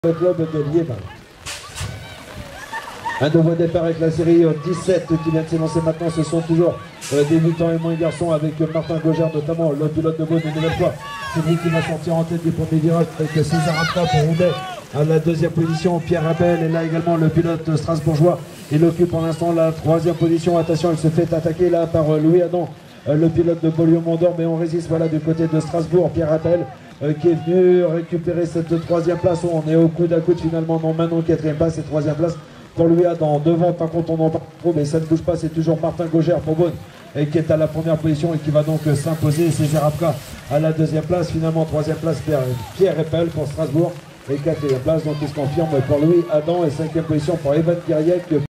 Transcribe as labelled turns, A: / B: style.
A: Le club de Liévin. Un nouveau départ avec la série 17 qui vient de s'élancer maintenant. Ce sont toujours débutants et moins garçons avec Martin Gaugère notamment, le pilote de Beaune une nouvelle fois. C'est lui qui va sortir en tête du premier virage avec César Apta pour Roubaix. À la deuxième position, Pierre Appel. Et là également le pilote strasbourgeois. Il occupe pour l'instant la troisième position. Attention, il se fait attaquer là par Louis Adam, le pilote de Beaulieu-Mont-d'Or. Mais on résiste voilà du côté de Strasbourg. Pierre Appel qui est venu récupérer cette troisième place. On est au coude à coude finalement. Non, maintenant quatrième place et troisième place pour Louis Adam. Devant, par contre, on en parle trop, mais ça ne bouge pas. C'est toujours Martin Gaugère pour Beaune et qui est à la première position et qui va donc s'imposer. César Apka à la deuxième place. Finalement, troisième place, Pierre Appel pour Strasbourg. Et quatrième place, donc il se confirme pour Louis Adam. Et cinquième position pour Evan Guiriec.